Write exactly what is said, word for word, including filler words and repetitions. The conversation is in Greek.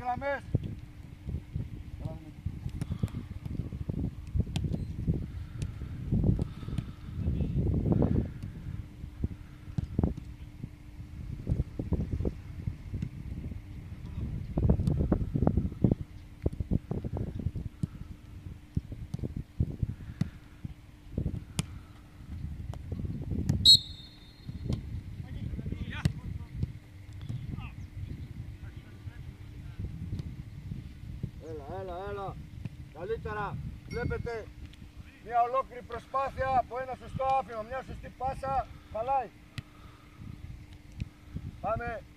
γραμμές. Έλα, έλα, έλα. Καλύτερα. Βλέπετε μια ολόκληρη προσπάθεια από ένα σωστό άφημα, μια σωστή πάσα. Χαλάει. Πάμε.